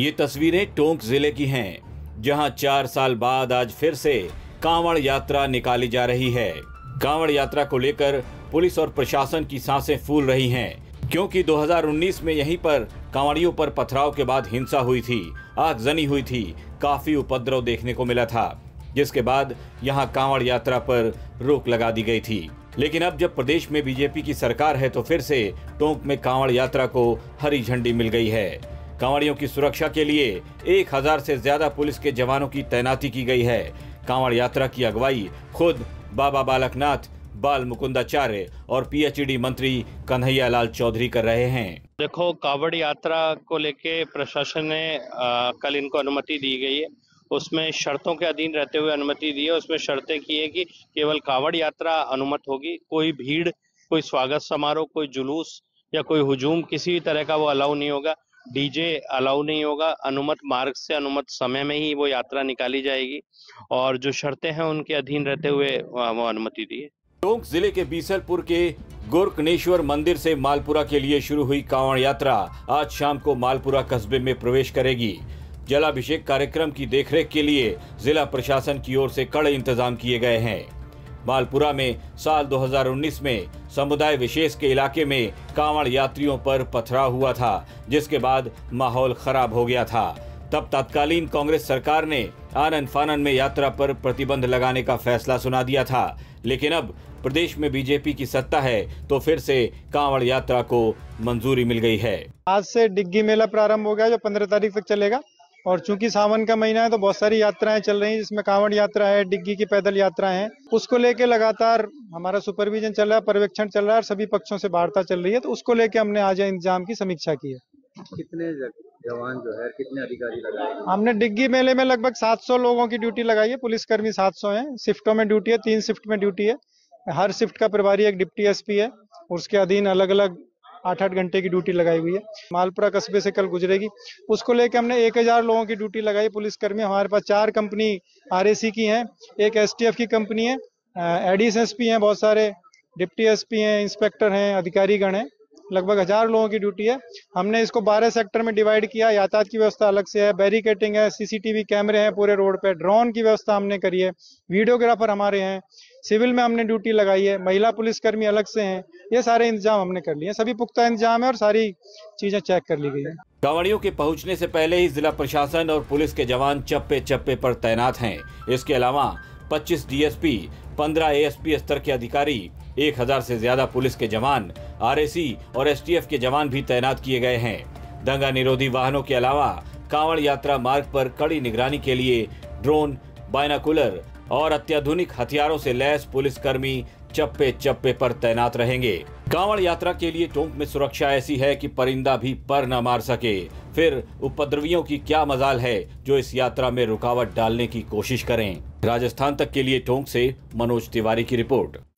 ये तस्वीरें टोंक जिले की हैं, जहां 4 साल बाद आज फिर से कांवड़ यात्रा निकाली जा रही है। कांवड़ यात्रा को लेकर पुलिस और प्रशासन की सांसें फूल रही हैं, क्योंकि 2019 में यहीं पर कांवड़ियों पर पथराव के बाद हिंसा हुई थी, आगजनी हुई थी, काफी उपद्रव देखने को मिला था, जिसके बाद यहां कांवड़ यात्रा पर रोक लगा दी गई थी। लेकिन अब जब प्रदेश में बीजेपी की सरकार है तो फिर से टोंक में कांवड़ यात्रा को हरी झंडी मिल गई है। कांवड़ियों की सुरक्षा के लिए 1000 से ज्यादा पुलिस के जवानों की तैनाती की गई है। कांवड़ यात्रा की अगुवाई खुद बाबा बालकनाथ, बाल मुकुंदाचार्य और पीएचईडी मंत्री कन्हैया लाल चौधरी कर रहे हैं। देखो, कांवड़ यात्रा को लेके प्रशासन ने कल इनको अनुमति दी गई है। उसमें शर्तों के अधीन रहते हुए अनुमति दी है। उसमें शर्तें की है कि केवल कांवड़ यात्रा अनुमत होगी, कोई भीड़, कोई स्वागत समारोह, कोई जुलूस या कोई हुजूम किसी भी तरह का वो अलाउ नहीं होगा। डीजे अलाउ नहीं होगा। अनुमत मार्ग से अनुमत समय में ही वो यात्रा निकाली जाएगी और जो शर्तें हैं उनके अधीन रहते हुए वो अनुमति दी है। टोंक जिले के बीसलपुर के गोरकनेश्वर मंदिर से मालपुरा के लिए शुरू हुई कांवड़ यात्रा आज शाम को मालपुरा कस्बे में प्रवेश करेगी। जलाभिषेक कार्यक्रम की देखरेख के लिए जिला प्रशासन की ओर से कड़े इंतजाम किए गए हैं। मालपुरा में साल 2019 में समुदाय विशेष के इलाके में कांवड़ यात्रियों पर पथराव हुआ था, जिसके बाद माहौल खराब हो गया था। तब तत्कालीन कांग्रेस सरकार ने आनन फानन में यात्रा पर प्रतिबंध लगाने का फैसला सुना दिया था। लेकिन अब प्रदेश में बीजेपी की सत्ता है तो फिर से कांवड़ यात्रा को मंजूरी मिल गई है। आज से डिग्गी मेला प्रारंभ हो गया जो 15 तारीख तक चलेगा और चूंकि सावन का महीना है तो बहुत सारी यात्राएं चल रही हैं, जिसमें कांवड़ यात्रा है, डिग्गी की पैदल यात्राएं हैं। उसको लेके लगातार हमारा सुपरविजन चल रहा है, पर्यवेक्षण चल रहा है और सभी पक्षों से वार्ता चल रही है। तो उसको लेके हमने आज इंतजाम की समीक्षा की है। कितने जवान जो है, कितने अधिकारी लगाए? हमने डिग्गी मेले में लगभग 700 लोगों की ड्यूटी लगाई है। पुलिसकर्मी 700 हैं। शिफ्टों में ड्यूटी है, 3 शिफ्ट में ड्यूटी है। हर शिफ्ट का प्रभारी एक डिप्टी एसपी है, उसके अधीन अलग अलग 8-8 घंटे की ड्यूटी लगाई हुई है। मालपुरा कस्बे से कल गुजरेगी, उसको लेकर हमने 1000 लोगों की ड्यूटी लगाई। पुलिसकर्मी हमारे पास 4 कंपनी आरएसी की हैं, एक एसटीएफ की कंपनी है, एडीएस एसपी हैं, बहुत सारे डिप्टी एसपी हैं, इंस्पेक्टर हैं, अधिकारीगण हैं। लगभग 1000 लोगों की ड्यूटी है। हमने इसको 12 सेक्टर में डिवाइड किया। यातायात की व्यवस्था अलग से है, बैरिकेटिंग है, सीसीटीवी कैमरे हैं पूरे रोड पे, ड्रोन की व्यवस्था हमने करी है, वीडियोग्राफर हमारे हैं, सिविल में हमने ड्यूटी लगाई है, महिला पुलिसकर्मी अलग से हैं। ये सारे इंतजाम हमने कर लिए, सभी पुख्ता इंतजाम है और सारी चीजें चेक कर ली गई है। कांवड़ियों के पहुंचने से पहले ही जिला प्रशासन और पुलिस के जवान चप्पे चप्पे पर तैनात हैं। इसके अलावा 25 डीएसपी, 15 एएसपी स्तर के अधिकारी, 1000 से ज्यादा पुलिस के जवान, आरएसी और एसटीएफ के जवान भी तैनात किए गए हैं। दंगा निरोधी वाहनों के अलावा कांवड़ यात्रा मार्ग पर कड़ी निगरानी के लिए ड्रोन, बाइनाकुलर और अत्याधुनिक हथियारों से लैस पुलिसकर्मी चप्पे चप्पे पर तैनात रहेंगे। कांवड़ यात्रा के लिए टोंक में सुरक्षा ऐसी है कि परिंदा भी पर न मार सके। फिर उपद्रवियों की क्या मजाल है जो इस यात्रा में रुकावट डालने की कोशिश करें। राजस्थान तक के लिए टोंक से मनोज तिवारी की रिपोर्ट।